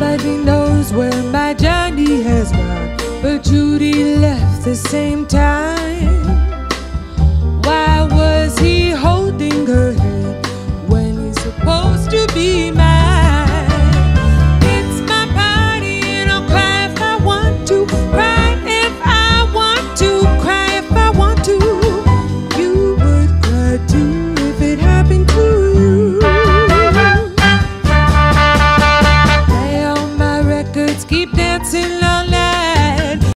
Nobody knows where my journey has gone, but Judy left the same time.